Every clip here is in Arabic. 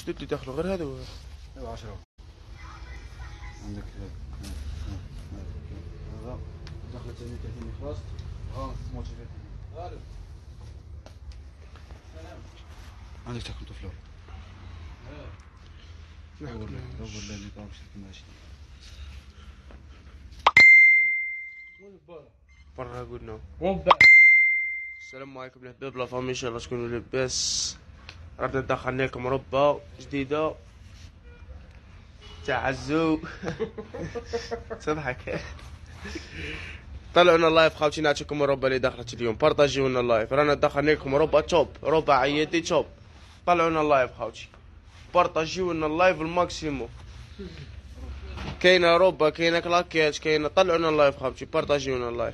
جدد اللي داخله غير هذا. ايوا 10 عندك هذا دخلت 30 خلاص. ها موتيفيت غالب عندك تاكل طفله. دور اللي طاوش ماشي برا قلنا السلام عليكم الاحباب لا فامي، ان شاء الله تكونوا لاباس. رانا دخلنا لكم ربه جديده تاع عزو. تضحك. طلعونا اللايف خاوتي، نعطيكم الربه اللي دخلت اليوم، بارطاجيو لنا اللايف. رانا دخلنا لكم ربه توب، ربه عيادي توب. طلعونا اللايف خاوتي، بارطاجيو لنا اللايف الماكسيموم. كاينه ربه، كاينه كلاكيات، كاينه. طلعونا اللايف خاوتي، بارطاجيو لنا اللايف.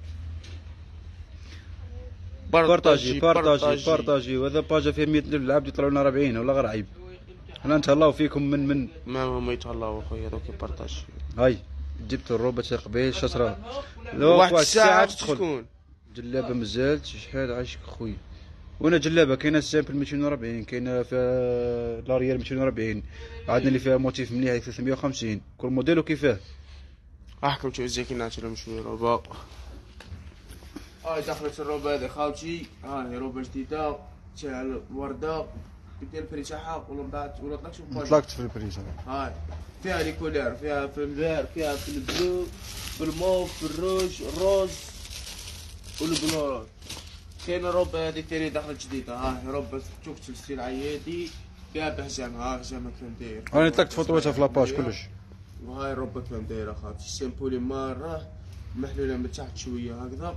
بارطاجي وهذا باجا فيه 100 العبد يطلعوا لنا 40 ولا غير عيب. انا نتهلاو فيكم من ما هما يتهلاو اخويا، دوك بارطاجي. هاي جبت الروبه قبيل شسره واحد الساعه تكون جلابه مازالت شحال عايشك خويا. وانا جلابه كاينه سامبل 240، كاينه فيها لاريال 240، عندنا اللي فيها موتيف مليح 350، كل موديل وكيفاه. احكم شوف زي كي نعطي لهم شويه روبه. هاي دخلت الروبه هذه خاوتي، هاي روبه جديده تاع الورده. بدي البري تاعها ولا من بعد ولا طلقت طلقت في البري. هاي فيها لي كولير، فيها في الفير، فيها في البلو، في الموف، في الروج، الروز والبلورات. كاينه الروبه هذه ثاني دخلت جديده. هاي روبه شفت الستيل عيادي فيها بحزام. ها حزامها كان داير، انا طلقت فوطوتها في لاباج كلش. وهاي الروبه كان دايره خاوتي، السيمبولي مره محلوله من تحت شويه هكذا.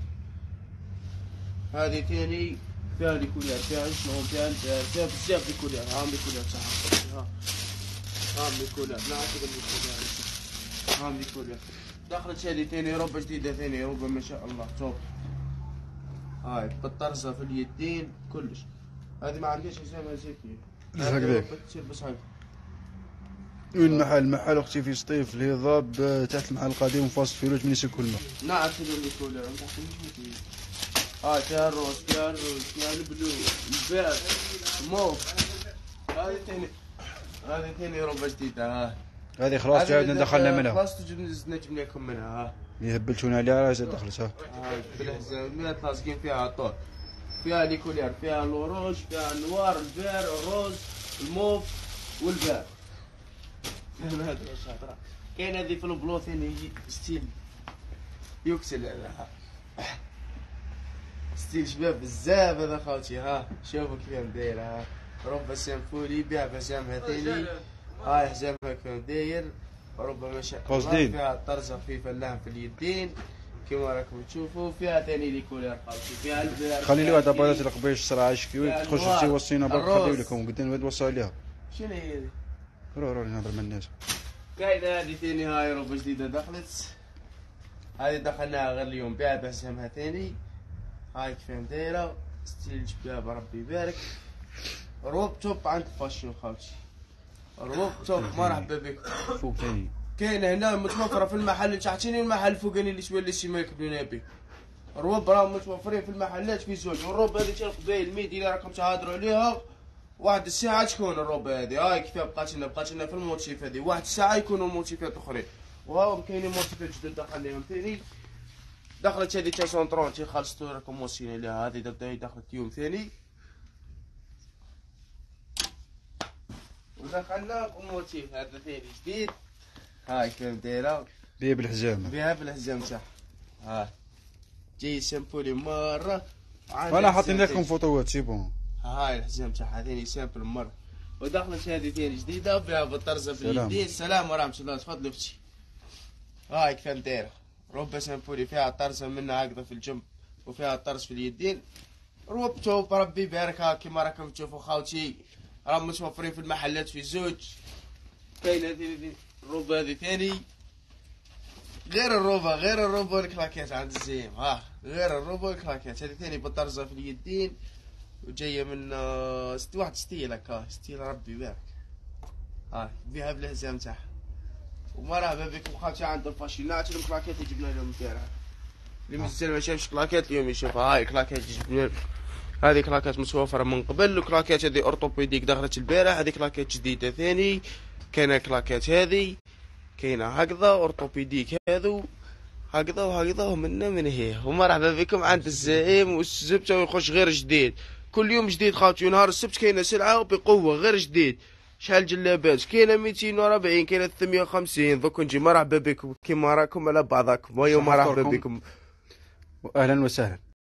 هذه ثاني فيها لي كولير، فيها شنو، فيها بزاف لي كولير. هاهم لي كولير تاعها، هاهم لي كولير، نعطيكم لي كولير، هاهم لي كولير. دخلت هذه ثاني روبه جديده، ثاني روبه ما شاء الله توب. هاي بالطرزه في اليدين كلش. هذه ما عنديش حزامها زيتيه هكذاك تلبس هكذا. وين المحل اختي في سطيف الهضاب تحت المحل القديم وفاصل فيروج من يسكن الماء. نعم تدير لي كولير ما تحتاجش. هاي فيها الروز، فيها الروز، فيها البلو، البير، الموف. هذه ثاني روبه جديده. ها هذه خلاص جاينا دخلنا منها، خلاص نجم لكم منها. ها يهبلتونا عليها زاد دخلت. ها هاي بالحزام لاصقين فيها طول، فيها لي كولير، فيها الوروج، فيها النوار، البير، الروز، الموف والبير. كاين هذه في البلو ثاني ستيل يكسل هذا، ستيل شباب بزاف هذا خاوتي. ها شوفوا كيف داير. ها ربما سامفولي بيع حزامها ثاني. هاي حزامها كيف داير، ربما ما شاء الله. فيها طرزه خفيفه اللحم في اليدين كما راكم تشوفوا. فيها ثاني لي كولير خاوتي، فيها البير. خلي لي واحد بارات القبيش صراحه عشكي تخش توصينا برك خليو لكم قدام توصل عليها. شنو هي هذه؟ روح نهضر مع الناس. كاينه هذه ثاني، هاي روبه جديده دخلت. هذه دخلناها غير اليوم، بيع بحزامها ثاني. هاي كيف دايره ستيل شباب ربي يبارك. روب توب عند فاشيون خاوتي، روب توب. مرحبا بك. فوق ثاني كاينه هنا متوفره في المحل تحتيني والمحل الفوقاني اللي شويه اللي سيما يكبدونا به. الروب راهم متوفرين في المحلات في زوج. والروب هذه تاع القبايل ميدي اللي راكم تهضروا عليها واحد الساعه تكون الروب هذه. هاي كيف بقات لنا في الموتيف هذه واحد الساعه يكونوا موتيفات اخرين. وهاهم كاينين موتيفات جدد دخلناهم ثاني. دخلت هذه تاع سونترون تي خلصتوا راكم موصين عليها. هذه دخلت يوم ثاني. ودخلنا موتيف هذا ثاني جديد. هاي كيف دايره بيها بالحزام، بيها بالحزام تاعها. ها جاي سامبولي مره. انا حاطين لكم فوطوات سي بون. هاي الحزام تاعها ثاني سامبل مره. ودخلت هذه ثاني جديده فيها بالطرزه في اليدين. السلام ورحمه الله، تفضلوا اختي. هاي كيف دايره روبه سامبولي، فيها طرزه منها هكذا في الجنب وفيها طرز في اليدين. روب توب ربي يبارك. ها كيما راكم تشوفوا خاوتي راهم متوفرين في المحلات في زوج. كاين هذه الروبه هذه ثاني غير الروبه والكلاكيات عند الزيم. ها غير الروبه والكلاكيات. هذه ثاني بالطرزه في اليدين وجايه من واحد ستيل هكا، ستيل ربي يبارك. ها بيها بالحزام تاعها. ومرحبا بكم خاوتي عند الفاشين. نعطي لهم كلاكيات اللي جبنا لهم البارح. اللي مازال ما شافش كلاكيات اليوم يشوفها. هاي كلاكيات جبنا هذه كلاكات متوفرة من قبل. الكلاكات هذه أورتوبيديك دخلت البارح. هذه كلاكات جديدة ثاني. كاينة كلاكات هذه كاينة هكذا أورتوبيديك هذو هكذا وهكذا ومنا من هي. ومرحبا بكم عند الزعيم والسبت ويخش غير جديد. كل يوم جديد خاوتي. نهار السبت كاينة سلعة وبقوة غير جديد. شحال جلابات كاينة 240 كاينة 350. دوك نجي مرحبا بكم كيما راكم على بعضكم. ويا مرحبا بكم واهلا وسهلا.